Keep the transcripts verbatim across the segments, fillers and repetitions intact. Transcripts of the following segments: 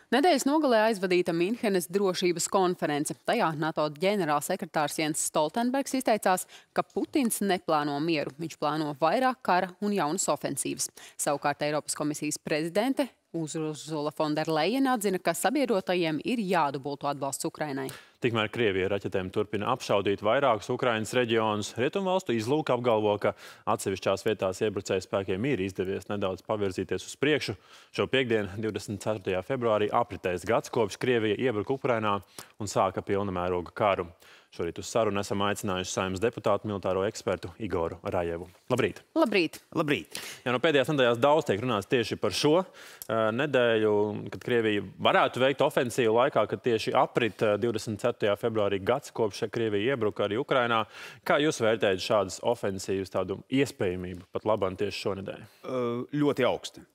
Nedēļas nogalē aizvadīta Minhenes drošības konference. Tajā NATO ģenerālsekretārs Jens Stoltenbergs izteicās, ka Putins neplāno mieru. Viņš plāno vairāk kara un jaunas ofensīvas. Savukārt Eiropas komisijas prezidente Ursula von der Leyen atzina, ka sabiedrotajiem ir jādubulto atbalsts Ukrainai. Tikmēr Krievija raķetēm turpina apšaudīt vairākus Ukrainas reģionus. Rietumvalstu izlūka apgalvo, ka atsevišķās vietās iebrucēju spēkiem ir izdevies nedaudz pavirzīties uz priekšu. Šo piektdienu, divdesmit ceturtajā februārī, apritēs gads, kopš Krievija iebruka Ukrainā un sāka pilna mēroga karu. Šorīt uz sarunu esam aicinājuši Saeimas deputātu militāro ekspertu Igoru Rajevu. Labrīt! Labrīt! Labrīt! Ja no pēdējās nedēļās daudz tiek runāts tieši par šo nedēļu, kad Krievija varētu veikt ofensīvu laikā, kad tieši aprit divdesmit ceturtajā februārī gads, kopš Krievija iebruka arī Ukrainā. Kā jūs vērtējat šādas ofensīvas tādu iespējamību pat labam tieši šonedēļ? Uh, ļoti augsti.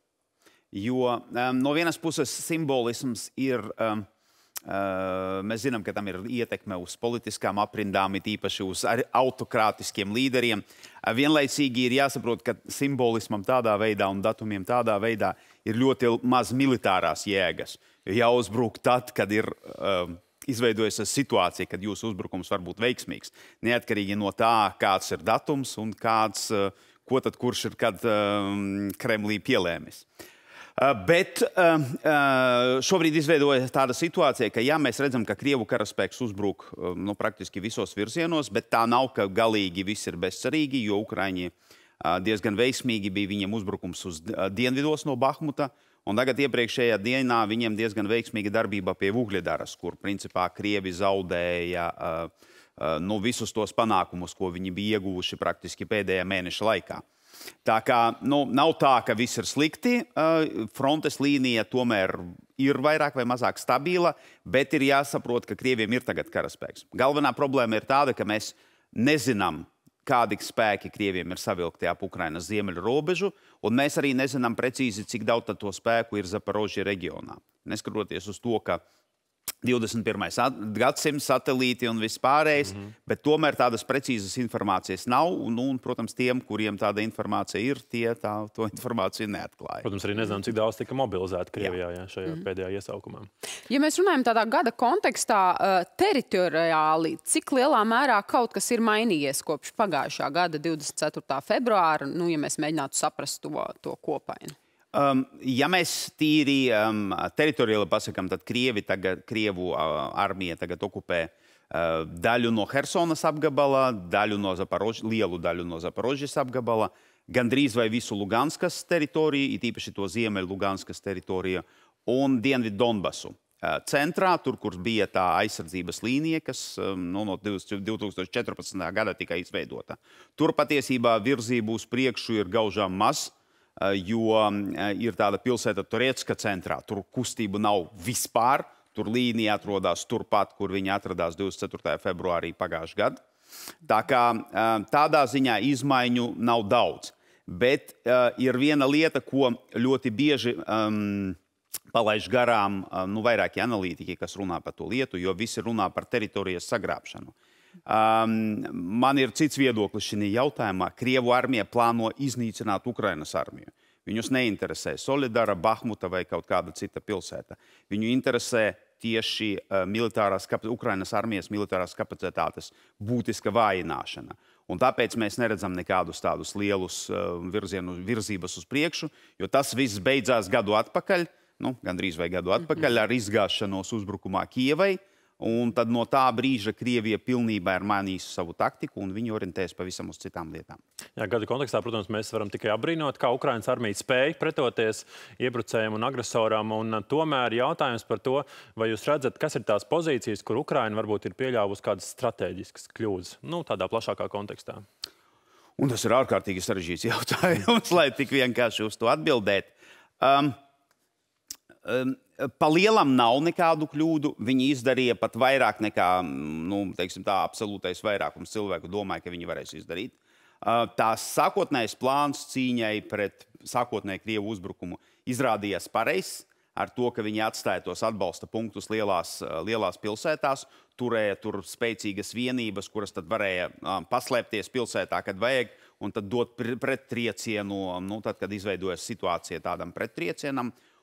Jo um, no vienas puses simbolisms ir... Um, Uh, mēs zinām, ka tam ir ietekme uz politiskām aprindām, it īpaši uz autokrātiskiem līderiem. Uh, vienlaicīgi ir jāsaprot, ka simbolismam tādā veidā un datumiem tādā veidā ir ļoti maz militārās jēgas. Jāuzbruk tad, kad ir uh, izveidojusies situācija, kad jūsu uzbrukums var būt veiksmīgs. Neatkarīgi no tā, kāds ir datums un kāds, uh, ko tad kurš ir kad uh, Kremlī pielēmis. Bet šobrīd izveidojas tāda situācija, ka jā, mēs redzam, ka Krievu karaspēks uzbruk nu, praktiski visos virzienos, bet tā nav, ka galīgi viss ir bezcerīgi, jo Ukraiņi diezgan veiksmīgi bija viņiem uzbrukums uz dienvidos no Bahmuta, un tagad iepriekšējā dienā viņiem diezgan veiksmīga darbība pie Ugļedaras, kur principā Krievi zaudēja nu, visus tos panākumus, ko viņi bija ieguvuši praktiski pēdējā mēneša laikā. Tā kā nu, nav tā, ka viss ir slikti, frontes līnija tomēr ir vairāk vai mazāk stabila, bet ir jāsaprot, ka Krieviem ir tagad karaspēks. Galvenā problēma ir tāda, ka mēs nezinām, kādi spēki Krieviem ir savilkti ap Ukrainas ziemeļu robežu, un mēs arī nezinām precīzi, cik daudz to spēku ir Zaporožie reģionā. Neskatoties uz to, ka divdesmit pirmais gadsimts satelīti un viss pārējais, mm-hmm. bet tomēr tādas precīzas informācijas nav, un, un, protams, tiem, kuriem tāda informācija ir, tie tā, to informāciju neatklāja. Protams, arī nezinām, cik daudz tika mobilizēta Krievijā jā, šajā mm-hmm. pēdējā iesaukumā. Ja mēs runājam tādā gada kontekstā, teritoriāli, cik lielā mērā kaut kas ir mainījies kopš pagājušā gada divdesmit ceturtā februāra, nu, ja mēs mēģinātu saprast to, to kopainu? Um, ja mēs tīri um, teritoriāli pasakām, tad Krievi tagad, Krievu uh, armija tagad okupē uh, daļu no Hersonas apgabala, daļu no Zaporož, lielu daļu no Zaporožas apgabala, gandrīz vai visu Luganskas teritoriju, it īpaši to ziemeļu Luganskas teritoriju, un dienvidu Donbasu. Uh, centrā, tur, kur bija tā aizsardzības līnija, kas um, nu, no divi tūkstoši četrpadsmitā gada tika izveidota. Tur patiesībā virzību uz priekšu ir gaužām maz, jo ir tāda pilsēta Toretska centrā. Tur kustību nav vispār. Tur līnija atrodas turpat, kur viņi atradās divdesmit ceturtajā februārī pagājušajā gadā. Tā kā tādā ziņā izmaiņu nav daudz. Bet uh, ir viena lieta, ko ļoti bieži um, palaiž garām nu, vairāki analītiķi, kas runā par to lietu, jo visi runā par teritorijas sagrābšanu. Um, man ir cits viedoklis šajā jautājumā. Krievu armija plāno iznīcināt Ukrainas armiju. Viņus neinteresē Solidara, Bahmuta vai kaut kāda cita pilsēta. Viņu interesē tieši uh, militārās, Ukrainas armijas militārās kapacitātes būtiska vājināšana. Un tāpēc mēs neredzam nekādus tādus lielus uh, virzienus, virzības uz priekšu, jo tas viss beidzās gadu atpakaļ, nu, gandrīz vai gadu atpakaļ, ar izgāšanos uzbrukumā Kijevai. Un tad no tā brīža Krievija pilnībā ir mainījusi savu taktiku, un viņi orientējas pavisam uz citām lietām. Jā, gada kontekstā, protams, mēs varam tikai apbrīnot, kā Ukrainas armija spēja pretoties iebrucējiem un agresoram. Un tomēr jautājums par to, vai jūs redzat, kas ir tās pozīcijas, kur Ukraina varbūt ir pieļāvusi kādas strateģiskas kļūdas, nu, tādā plašākā kontekstā. Un tas ir ārkārtīgi sarežģīts jautājums, lai tik vienkārši uz to atbildēt. Um, um, Pa lielam nav nekādu kļūdu. Viņi izdarīja pat vairāk nekā, nu, teiksim tā, absolūtais vairākums cilvēku domāja, ka viņi varēs izdarīt. Tās sākotnējais plāns cīņai pret sākotnēju Krievu uzbrukumu izrādījās pareizs, ar to, ka viņi atstāja tos atbalsta punktus lielās, lielās pilsētās, turēja tur spēcīgas vienības, kuras tad varēja paslēpties pilsētā, kad vajag, un tad dot prettriecienu, nu, tad, kad izveidojas situācija tādam prettriecienam.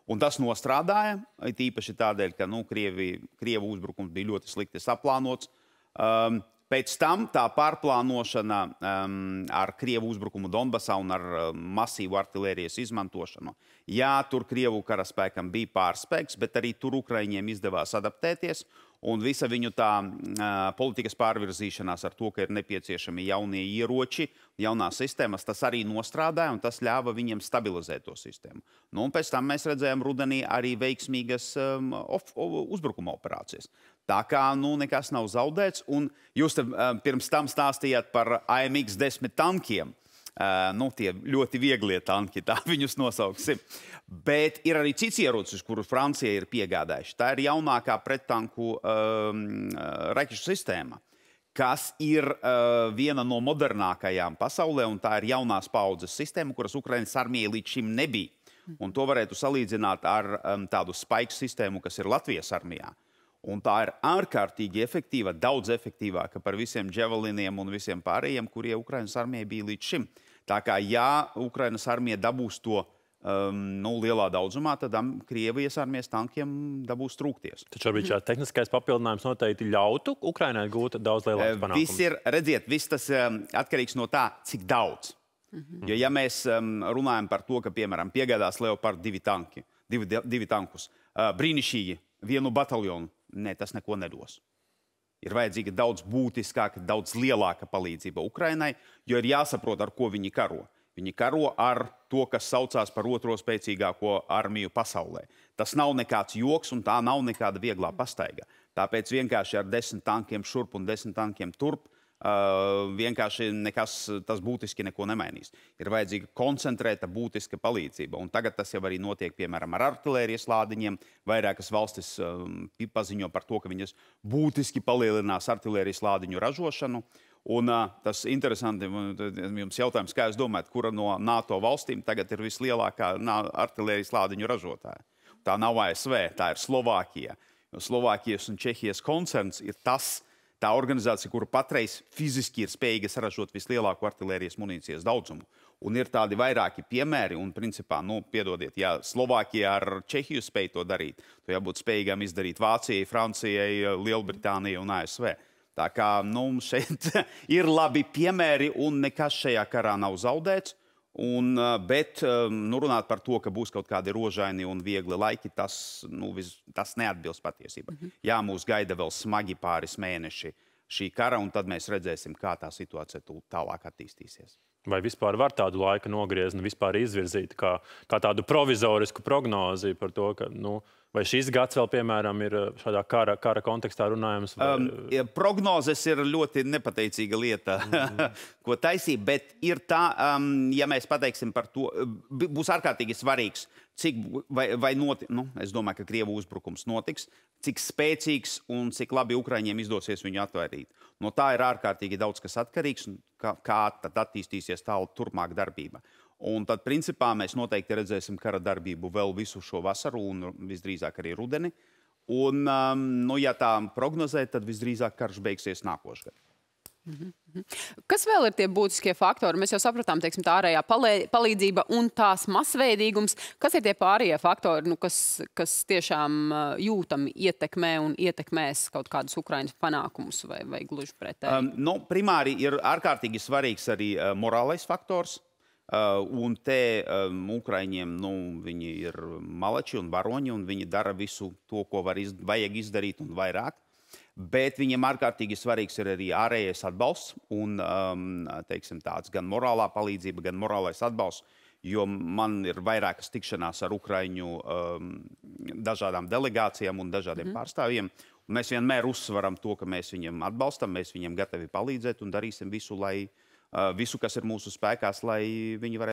Un tas nostrādāja, tīpaši tādēļ, ka nu, Krievi, Krievu uzbrukums bija ļoti slikti saplānots. Um, pēc tam tā pārplānošana um, ar Krievu uzbrukumu Donbasā un ar um, masīvu artilērijas izmantošanu. Jā, tur Krievu karaspēkam bija pārspēks, bet arī tur Ukraiņiem izdevās adaptēties. Un visa viņu tā uh, politikas pārvirzīšanās ar to, ka ir nepieciešami jaunie ieroči, jaunās sistēmas, tas arī nostrādāja un tas ļāva viņiem stabilizēt to sistēmu. Nu, un pēc tam mēs redzējām rudenī arī veiksmīgas um, of, uzbrukuma operācijas. Tā kā nu, nekas nav zaudēts. Un jūs te, um, pirms tam stāstījāt par A M X desmit tankiem. Uh, nu, tie ļoti vieglie tanki, tā viņus nosauksim. Bet ir arī cits ierocis, kuru Francija ir piegādājuši. Tā ir jaunākā prettanku um, raķešu sistēma, kas ir uh, viena no modernākajām pasaulē, un tā ir jaunās paudzes sistēma, kuras Ukrainas armijai līdz šim nebija. Un to varētu salīdzināt ar um, tādu spaiku sistēmu, kas ir Latvijas armijā. Un tā ir ārkārtīgi efektīva, daudz efektīvāka par visiem dževeliniem un visiem pārējiem, kurie Ukrainas armijai bija līdz šim. Tā kā, ja Ukrainas armija dabūs to um, nu, lielā daudzumā, tad um, Krievijas armijas tankiem dabūs trūkties. Taču varbūt šāds tehniskais papildinājums noteikti ļautu Ukrainai gūt daudz lielākus panākumus. Viss ir, redziet, viss tas um, atkarīgs no tā, cik daudz. Mhm. Jo, ja mēs um, runājam par to, ka, piemēram, piegādās Leopard divi tanki, divi, divi tankus, uh, brīnišķīgi, vienu bataljonu, ne, tas neko nedos. Ir vajadzīga daudz būtiskāka, daudz lielāka palīdzība Ukrainai, jo ir jāsaprot, ar ko viņi karo. Viņi karo ar to, kas saucās par otro spēcīgāko armiju pasaulē. Tas nav nekāds joks un tā nav nekāda vieglā pastaiga. Tāpēc vienkārši ar desmit tankiem šurp un desmit tankiem turp Uh, vienkārši nekas tas būtiski neko nemainīs. Ir vajadzīga koncentrēta būtiska palīdzība. Un tagad tas jau arī notiek, piemēram, ar artilērijas lādiņiem. Vairākas valstis um, paziņo par to, ka viņas būtiski palielinās artilērijas lādiņu ražošanu. Un uh, tas interesanti, jums jautājums, kā jūs domājat, kura no NATO valstīm tagad ir vislielākā artilērijas lādiņu ražotāja? Tā nav A S V, tā ir Slovākija. Slovākijas un Čehijas koncerns ir tas, tā organizācija, kura patreiz fiziski ir spējīga saražot vislielāko artilērijas munīcijas daudzumu. Un ir tādi vairāki piemēri, un principā, nu, piedodiet, ja Slovākija ar Čehiju spēj to darīt, to jābūt spējīgām izdarīt Vācijai, Francijai, Lielbritānijai un A S V. Tā kā, nu, šeit ir labi piemēri, un nekas šajā karā nav zaudēts. Un, bet nu, runāt par to, ka būs kaut kādi rožaini un viegli laiki, tas, nu, vis, tas neatbilst patiesībai. Mm-hmm. Jā, mūs gaida vēl smagi pāris mēneši šī kara, un tad mēs redzēsim, kā tā situācija tālāk attīstīsies. Vai vispār var tādu laika nogriezni vispār izvirzīt kā, kā tādu provizorisku prognozi par to, ka, nu, vai šis gads vēl, piemēram, ir šādā kara, kara kontekstā runājums? Vai... Um, ja, prognozes ir ļoti nepateicīga lieta, mm-hmm. ko taisīt, bet ir tā, um, ja mēs pateiksim par to, būs ārkārtīgi svarīgs, cik, vai, vai noti, nu, es domāju, ka Krievu uzbrukums notiks, cik spēcīgs un cik labi Ukraiņiem izdosies viņu atvairīt. No tā ir ārkārtīgi daudz kas atkarīgs, un kā, kā tad attīstīsies tālu turpmāk darbība. Un tad, principā, mēs noteikti redzēsim kara darbību vēl visu šo vasaru un visdrīzāk arī rudeni. Un, um, nu, ja tā prognozē, tad visdrīzāk karš beigsies nākošgad. Mm-hmm. Kas vēl ir tie būtiskie faktori? Mēs jau sapratām, teiksim, tā ārējā palīdzība un tās masveidīgums. Kas ir tie pārējie faktori, nu, kas, kas tiešām jūtami ietekmē un ietekmēs kaut kādus Ukrainas panākumus vai, vai gluži pretēji? Um, nu, primāri ir ārkārtīgi svarīgs arī uh, morālais faktors. Uh, un te um, Ukraiņiem, nu, viņi ir malači un varoņi, un viņi dara visu to, ko var iz, vajag izdarīt un vairāk. Bet viņiem ārkārtīgi svarīgs ir arī ārējais atbalsts un, um, teiksim, tāds gan morālā palīdzība, gan morālais atbalsts, jo man ir vairākas tikšanās ar Ukraiņu um, dažādām delegācijām un dažādiem mm-hmm. pārstāvjiem. Un mēs vienmēr uzsveram to, ka mēs viņiem atbalstam, mēs viņiem gatavi palīdzēt un darīsim visu, lai, uh, visu, kas ir mūsu spēkās, lai viņi varētu